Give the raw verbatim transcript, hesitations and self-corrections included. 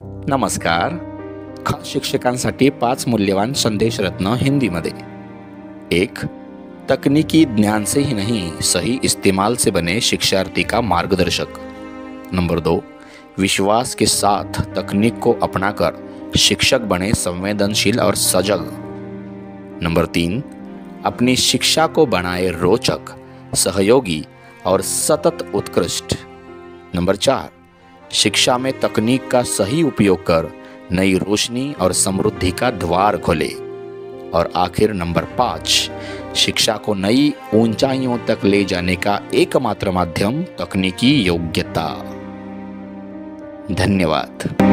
नमस्कार. खास शिक्षकांसाठी पाच मूल्यवान संदेश रत्न हिंदीमध्ये. एक, तकनीकी ज्ञान से ही नहीं सही इस्तेमाल से बने शिक्षार्थी का मार्गदर्शक. नंबर दो, विश्वास के साथ तकनीक को अपनाकर शिक्षक बने संवेदनशील और सजग. नंबर तीन, अपनी शिक्षा को बनाए रोचक, सहयोगी और सतत उत्कृष्ट. नंबर चार, शिक्षा में तकनीक का सही उपयोग कर नई रोशनी और समृद्धि का द्वार खोले. और आखिर नंबर पाँच, शिक्षा को नई ऊंचाइयों तक ले जाने का एकमात्र माध्यम तकनीकी योग्यता. धन्यवाद.